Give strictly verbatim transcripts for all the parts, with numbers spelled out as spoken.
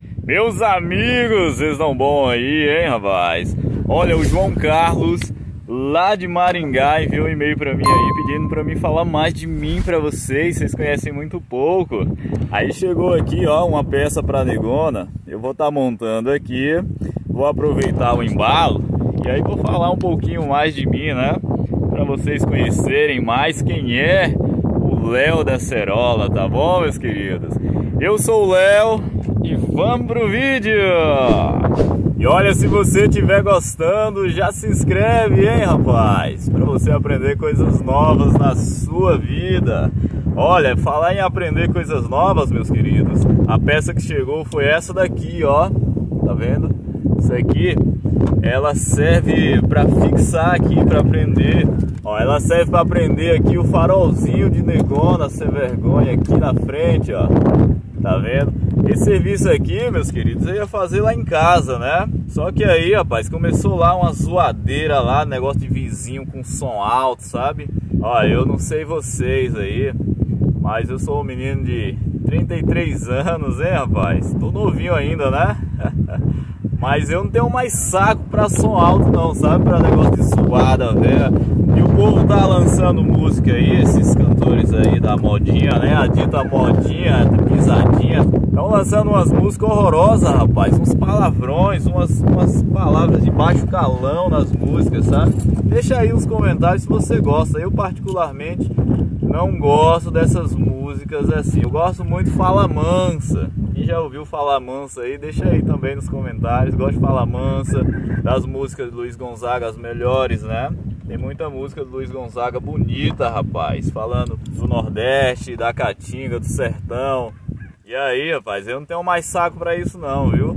Meus amigos, vocês estão bom aí, hein, rapaz? Olha, o João Carlos, lá de Maringá, enviou um e-mail pra mim aí, pedindo pra mim falar mais de mim pra vocês. Vocês conhecem muito pouco. Aí chegou aqui, ó, uma peça pra negona. Eu vou estar montando aqui, vou aproveitar o embalo e aí vou falar um pouquinho mais de mim, né? Pra vocês conhecerem mais quem é o Léo da Acerola, tá bom, meus queridos? Eu sou o Léo e vamos pro vídeo! E olha, se você estiver gostando, já se inscreve, hein, rapaz? Para você aprender coisas novas na sua vida. Olha, falar em aprender coisas novas, meus queridos, a peça que chegou foi essa daqui, ó. Tá vendo? Isso aqui, ela serve para fixar aqui, para prender. Ó, ela serve para prender aqui o farolzinho de negona sem vergonha aqui na frente, ó. Tá vendo? Esse serviço aqui, meus queridos, eu ia fazer lá em casa, né? Só que aí, rapaz, começou lá uma zoadeira lá, negócio de vizinho com som alto, sabe? Ó, eu não sei vocês aí, mas eu sou um menino de trinta e três anos, hein, rapaz? Tô novinho ainda, né? Mas eu não tenho mais saco pra som alto não, sabe? Pra negócio de suada, velho. E o povo tá lançando música aí, esses cantores aí da modinha, né? A dita modinha, pisadinha. Estão lançando umas músicas horrorosas, rapaz. Uns palavrões, umas, umas palavras de baixo calão nas músicas, sabe? Deixa aí nos comentários se você gosta. Eu particularmente não gosto dessas músicas assim. Eu gosto muito de Fala Mansa. Quem já ouviu Fala Mansa aí, deixa aí também nos comentários. Gosto de Fala Mansa, das músicas de Luiz Gonzaga, as melhores, né? Tem muita música do Luiz Gonzaga bonita, rapaz. Falando do Nordeste, da Caatinga, do Sertão. E aí, rapaz, eu não tenho mais saco pra isso não, viu?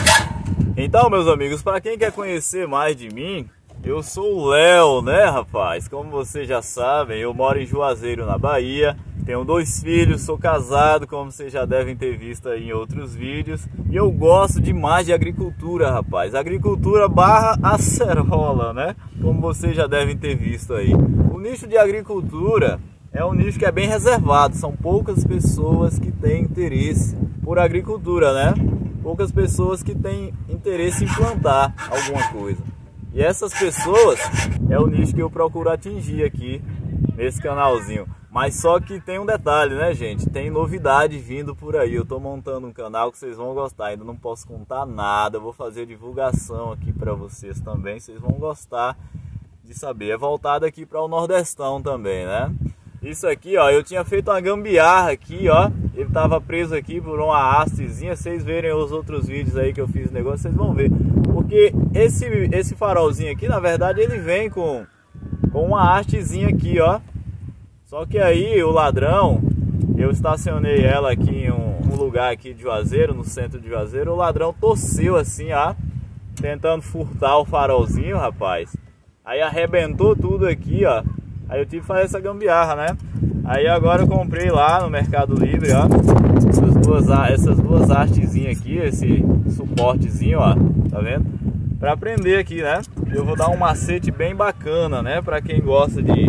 Então, meus amigos, pra quem quer conhecer mais de mim, eu sou o Léo, né, rapaz? Como vocês já sabem, eu moro em Juazeiro, na Bahia. Tenho dois filhos, sou casado, como vocês já devem ter visto aí em outros vídeos. E eu gosto demais de agricultura, rapaz. Agricultura barra acerola, né? Como vocês já devem ter visto aí. O nicho de agricultura é um nicho que é bem reservado. São poucas pessoas que têm interesse por agricultura, né? Poucas pessoas que têm interesse em plantar alguma coisa. E essas pessoas é o nicho que eu procuro atingir aqui nesse canalzinho. Mas só que tem um detalhe, né, gente? Tem novidade vindo por aí. Eu tô montando um canal que vocês vão gostar. Ainda não posso contar nada. Eu vou fazer divulgação aqui para vocês também. Vocês vão gostar de saber. É voltado aqui para o Nordestão também, né? Isso aqui, ó, eu tinha feito uma gambiarra aqui, ó. Ele tava preso aqui por uma hastezinha. Vocês verem os outros vídeos aí que eu fiz o negócio, vocês vão ver. Porque esse, esse farolzinho aqui, na verdade, ele vem com, com uma hastezinha aqui, ó. Só que aí o ladrão, eu estacionei ela aqui em um, um lugar aqui de Juazeiro, no centro de Juazeiro. O ladrão torceu assim, ó, tentando furtar o farolzinho, rapaz. Aí arrebentou tudo aqui, ó. Aí eu tive que fazer essa gambiarra, né? Aí agora eu comprei lá no Mercado Livre, ó, essas duas, essas duas hastezinhas aqui, esse suportezinho, ó, tá vendo? Pra prender aqui, né? Eu vou dar um macete bem bacana, né? Pra quem gosta de...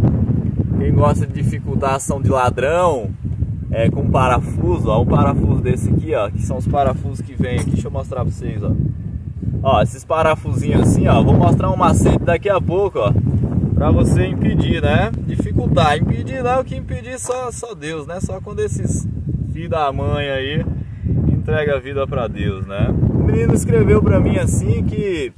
Quem gosta de dificultar a ação de ladrão é, com parafuso, ó, um parafuso desse aqui, ó, que são os parafusos que vem aqui, deixa eu mostrar pra vocês, ó. Ó, esses parafusinhos assim, ó, vou mostrar um macete daqui a pouco, ó, pra você impedir, né? Dificultar, impedir não, o que impedir só, só Deus, né? Só quando esses filhos da mãe aí entrega a vida pra Deus, né? O menino escreveu pra mim assim que,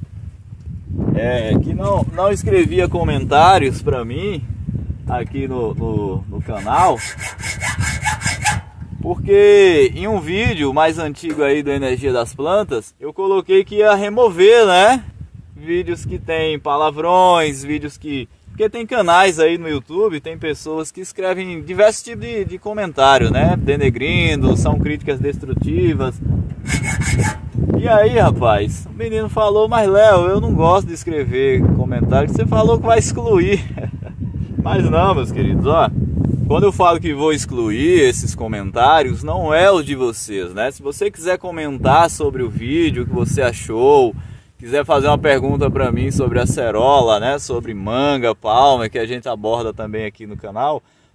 é, que não, não escrevia comentários pra mim aqui no, no, no canal, porque em um vídeo mais antigo aí da Energia das Plantas eu coloquei que ia remover, né, vídeos que tem palavrões, vídeos que... Porque tem canais aí no YouTube, tem pessoas que escrevem diversos tipos de, de comentário, né, denegrindo, são críticas destrutivas. E aí, rapaz, o menino falou, mas Léo, eu não gosto de escrever comentário, que você falou que vai excluir. Mas não, meus queridos, ó, quando eu falo que vou excluir esses comentários, não é os de vocês, né? Se você quiser comentar sobre o vídeo, o que você achou, quiser fazer uma pergunta para mim sobre acerola, né? Sobre manga, palma, que a gente aborda também aqui no canal,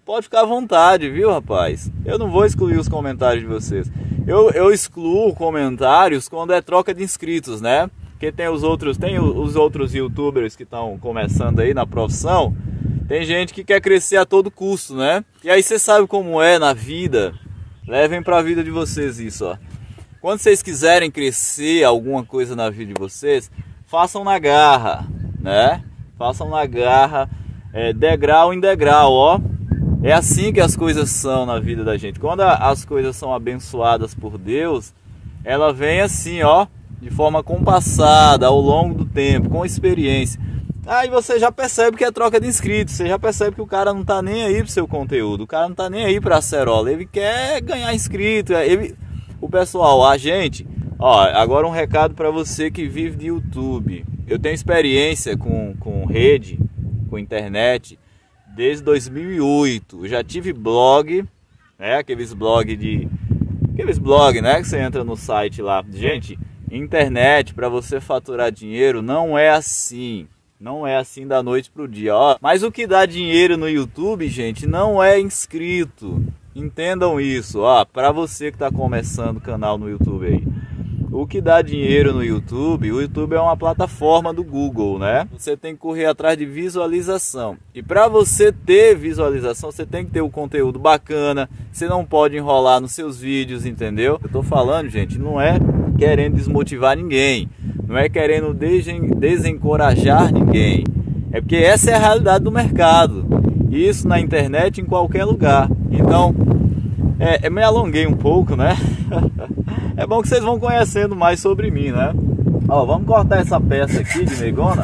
pode ficar à vontade, viu, rapaz? Eu não vou excluir os comentários de vocês. Eu, eu excluo comentários quando é troca de inscritos, né? Porque tem os outros, tem os outros youtubers que estão começando aí na profissão. Tem gente que quer crescer a todo custo, né? E aí você sabe como é na vida. Levem para a vida de vocês isso, ó. Quando vocês quiserem crescer alguma coisa na vida de vocês, façam na garra, né? Façam na garra, é, degrau em degrau, ó. É assim que as coisas são na vida da gente. Quando a, as coisas são abençoadas por Deus, ela vem assim, ó, de forma compassada, ao longo do tempo, com experiência. Aí você já percebe que é troca de inscritos, você já percebe que o cara não tá nem aí pro seu conteúdo, o cara não tá nem aí pra acerola, ele quer ganhar inscrito, ele... O pessoal, a gente, ó, agora um recado para você que vive de YouTube. Eu tenho experiência com, com rede, com internet, desde dois mil e oito. Eu já tive blog, né, aqueles blog de... Aqueles blog, né, que você entra no site lá. Gente, internet para você faturar dinheiro não é assim. Não é assim da noite pro dia, ó. Mas o que dá dinheiro no YouTube, gente, não é inscrito. Entendam isso, ó, para você que está começando o canal no YouTube aí. O que dá dinheiro no YouTube, o YouTube é uma plataforma do Google, né? Você tem que correr atrás de visualização. E para você ter visualização, você tem que ter o conteúdo bacana. Você não pode enrolar nos seus vídeos, entendeu? Eu tô falando, gente, não é querendo desmotivar ninguém. Não é querendo desencorajar ninguém. É porque essa é a realidade do mercado. Isso na internet, em qualquer lugar. Então, é, eu me alonguei um pouco, né? É bom que vocês vão conhecendo mais sobre mim, né? Ó, vamos cortar essa peça aqui de negona.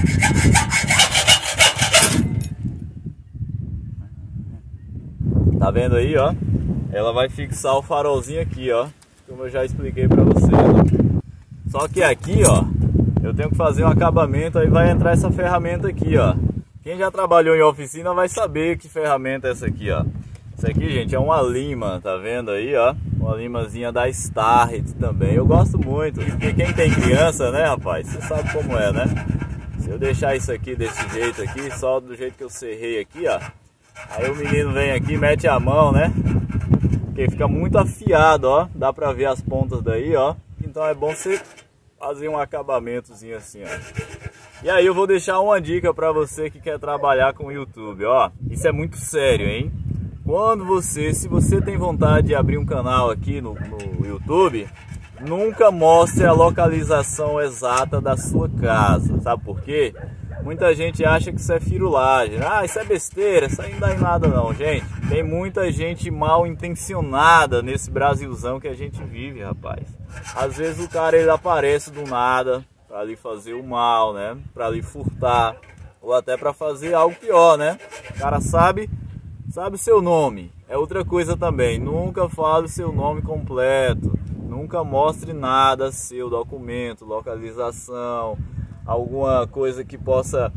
Tá vendo aí, ó? Ela vai fixar o farolzinho aqui, ó. Como eu já expliquei pra vocês, ó. Só que aqui, ó, eu tenho que fazer um acabamento, aí vai entrar essa ferramenta aqui, ó. Quem já trabalhou em oficina vai saber que ferramenta é essa aqui, ó. Isso aqui, gente, é uma lima, tá vendo aí, ó? Uma limazinha da Starrett também. Eu gosto muito, porque quem tem criança, né, rapaz? Você sabe como é, né? Se eu deixar isso aqui desse jeito aqui, só do jeito que eu serrei aqui, ó. Aí o menino vem aqui, mete a mão, né? Porque fica muito afiado, ó. Dá pra ver as pontas daí, ó. Então é bom você fazer um acabamentozinho assim, ó. E aí eu vou deixar uma dica para você que quer trabalhar com o YouTube, ó. Isso é muito sério, hein? Quando você, se você tem vontade de abrir um canal aqui no, no YouTube, nunca mostre a localização exata da sua casa. Sabe por quê? Muita gente acha que isso é firulagem. Ah, isso é besteira, isso aí não dá em nada não, gente. Tem muita gente mal intencionada nesse Brasilzão que a gente vive, rapaz. Às vezes o cara ele aparece do nada para lhe fazer o mal, né? Para lhe furtar ou até para fazer algo pior, né? O cara sabe, sabe o seu nome. É outra coisa também. Nunca fale o seu nome completo. Nunca mostre nada, seu documento, localização, alguma coisa que possa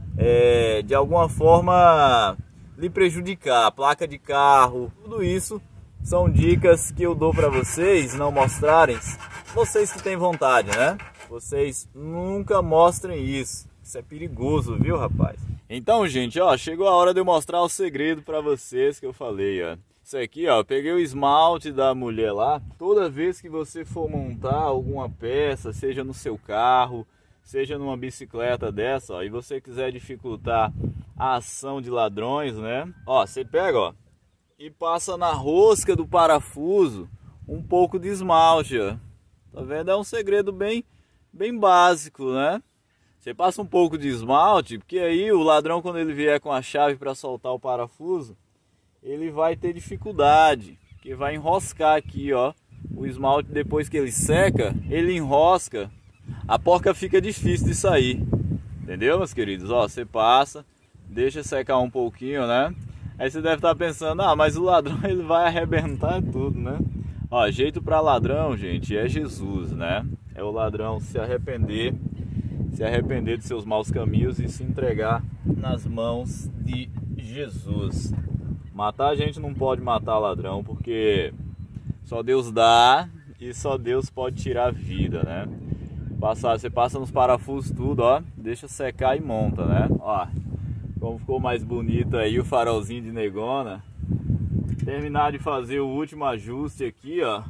é, de alguma forma lhe prejudicar, placa de carro, tudo isso são dicas que eu dou para vocês não mostrarem, vocês que têm vontade, né? Vocês nunca mostrem isso, isso é perigoso, viu, rapaz? Então, gente, ó, chegou a hora de eu mostrar o segredo para vocês que eu falei, ó. Isso aqui, ó, eu peguei o esmalte da mulher lá. Toda vez que você for montar alguma peça, seja no seu carro, seja numa bicicleta dessa, ó, e você quiser dificultar a ação de ladrões, né? Ó, você pega, ó, e passa na rosca do parafuso um pouco de esmalte, ó. Tá vendo? É um segredo bem, bem básico, né? Você passa um pouco de esmalte, porque aí o ladrão, quando ele vier com a chave para soltar o parafuso, ele vai ter dificuldade, que vai enroscar aqui, ó. O esmalte, depois que ele seca, ele enrosca, a porca fica difícil de sair. Entendeu, meus queridos? Ó, você passa, deixa secar um pouquinho, né? Aí você deve estar pensando, ah, mas o ladrão ele vai arrebentar tudo, né? Ó, jeito para ladrão, gente, é Jesus, né? É o ladrão se arrepender, se arrepender de seus maus caminhos e se entregar nas mãos de Jesus. Matar a gente não pode matar ladrão, porque só Deus dá e só Deus pode tirar a vida, né? Passar, você passa nos parafusos tudo, ó, deixa secar e monta, né? Ó, como ficou mais bonito aí o farolzinho de negona. Terminar de fazer o último ajuste aqui, ó.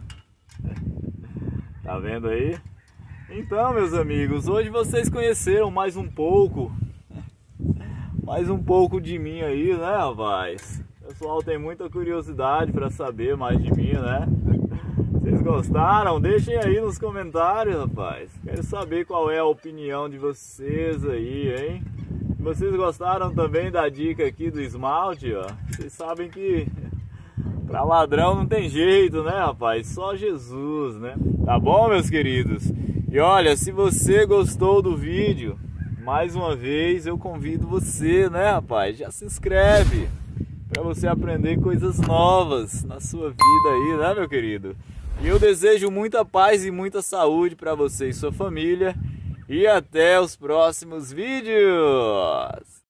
Tá vendo aí? Então, meus amigos, hoje vocês conheceram mais um pouco, mais um pouco de mim aí, né, rapaz? O pessoal tem muita curiosidade para saber mais de mim, né? Vocês gostaram? Deixem aí nos comentários, rapaz. Quero saber qual é a opinião de vocês aí, hein? Vocês gostaram também da dica aqui do esmalte, ó? Vocês sabem que pra ladrão não tem jeito, né, rapaz? Só Jesus, né? Tá bom, meus queridos? E olha, se você gostou do vídeo, mais uma vez eu convido você, né, rapaz? Já se inscreve para você aprender coisas novas na sua vida aí, né, meu querido? E eu desejo muita paz e muita saúde para você e sua família. E até os próximos vídeos!